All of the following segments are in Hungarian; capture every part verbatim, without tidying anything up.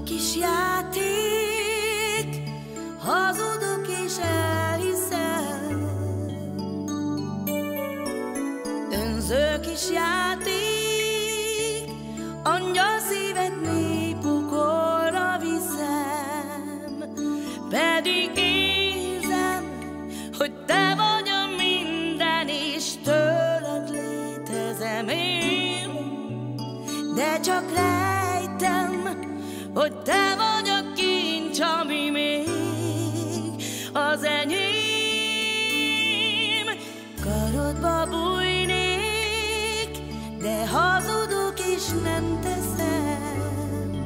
kis játék, hazudok és elhiszem. Önző kis játék, angyal szíved mély pokolra viszem. Pedig érzem, hogy te vagy a minden, és tőled létezem én. De csak rejtem, hogy te vagy a kincs, ami még az enyém. Karodba bújnék, de hazudok és nem teszem.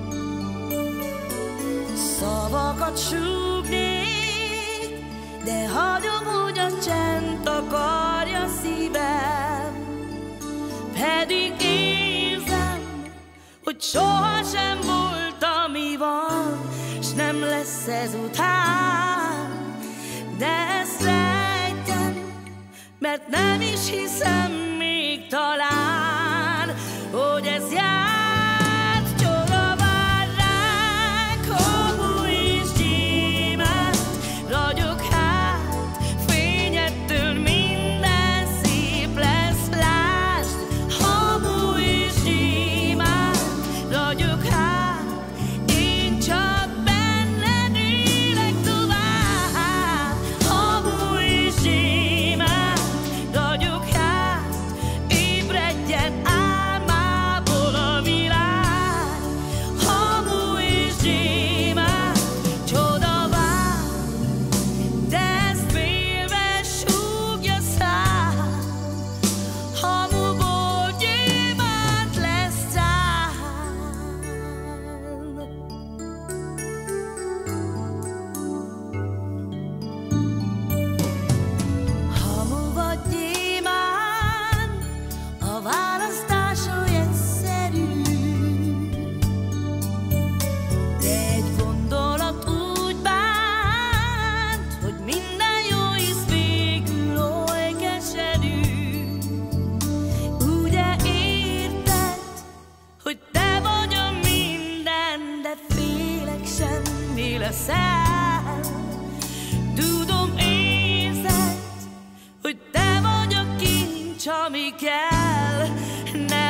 Szavakat súgnék, de hagyom, hogy a csend takarja szívem. Pedig érzem, hogy sohasem volt, ami van, s nem lesz ezután. De ezt rejtem, mert nem is hiszem még talán, hogy ez járt. Csoda vár ránk, hamu és gyémánt, ragyog hát fényettől minden szép lesz. Lásd, hamu és gyémánt, ragyog hát, én csak benned élek tovább. Hamu és gyémánt, ragyog hát, ébredjen álmából a világ. Hamu és gyémánt, csoda vár, de ezt félve súgja szám. Hamuból gyémánt lesz szám. Hamu vagy gyémánt, a választás oly egyszerű. De egy gondolat úgy bánt, hogy minden jó íz végül oly keserű. Ugye érted, hogy te vagy a minden, de félek, semmi leszel. Tudom, érzed, hogy te vagy a kincs, ami kell. Ne